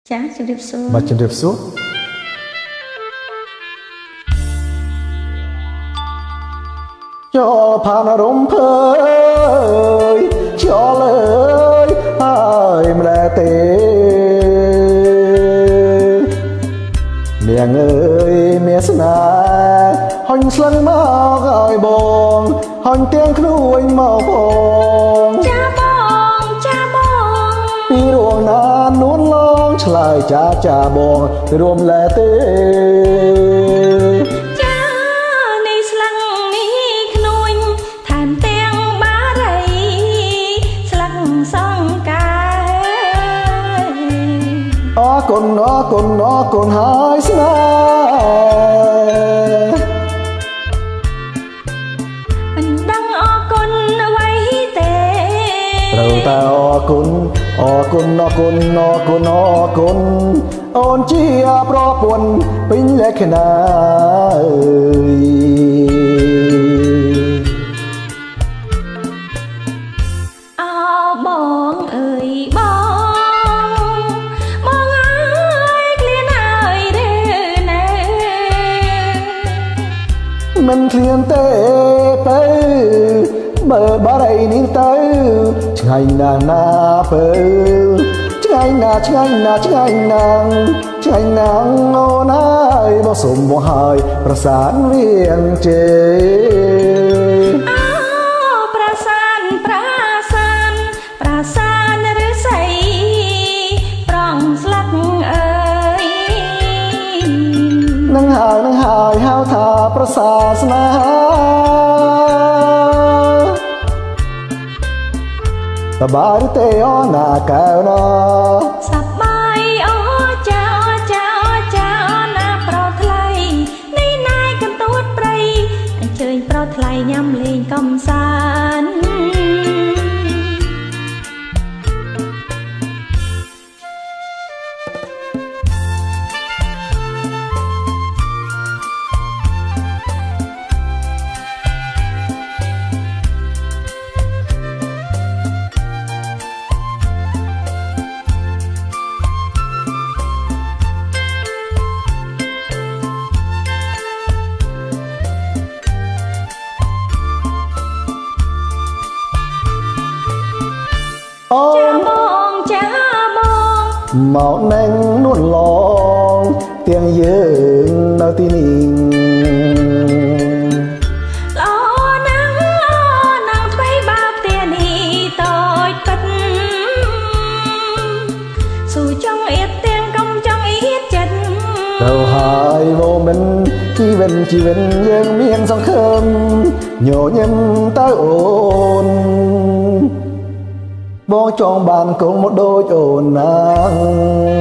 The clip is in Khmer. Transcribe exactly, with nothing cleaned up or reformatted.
Chá chụp điệp số mà chụp điệp số cho phan rôm phơi cho lời ai mà tê miệng ơi miệng na hòn sân máu gọi bong hòn tiếng khuya máu bong cha bong cha bong ពីរួងណានួនឡងឆ្លើយចាចាបងរួមលែទេចានេះស្លឹងនេះក្នួញថែមទាំងបារីស្លឹងសង្កាយអរគុណអរគុណអរគុណហើយស្នេហ៍មិនដឹងអរគុណអ្វីទេត្រូវតែអរគុណអរគុណអរគុណអរគុណអរគុណអូនជាប្រពន្ធពេញលក្ខណៈអើយអោបងអើយបងបងអើយក្លៀនអើយឬណែមិនឃ្លានទេទៅបើបារីនេះទៅឆ្ងាញ់ណាស់ណាបើឆ្ងាញ់ណាស់ឆ្ងាញ់ណាស់ឆ្ងាញ់ណាស់ឆ្ងាញ់ណាស់អូនអើយមកសុំមកហើយប្រសានរៀងជេអោប្រសានប្រាសានប្រាសានឬស័យប្រងស្លឹកអើយនឹងហើយនឹងហើយហៅថាប្រសាស្នេហាសបាយទេអូនណាកែវណាសប្បាយអូចាអូចាអូចាអូណាប្រថ្លៃនេះណែកន្ទួតព្រៃអញ្ជើញប្រថ្លៃញ៉ាំលេងកំសាន្តអូនបងចាបងមកនឹងនួនឡងទាំងយើងនៅទីនេះល្អណាស់ល្អណាស់ថ្មីបាបទានេះតូចពិតស៊ូចង់អៀតទាំងកំចង់អៀតចិត្តទៅហើយវមិនជីវិតជីវិតយើងមានសង្ឃឹមញញឹមទៅអូនបងចង់បានកូនមកដូចអូនណា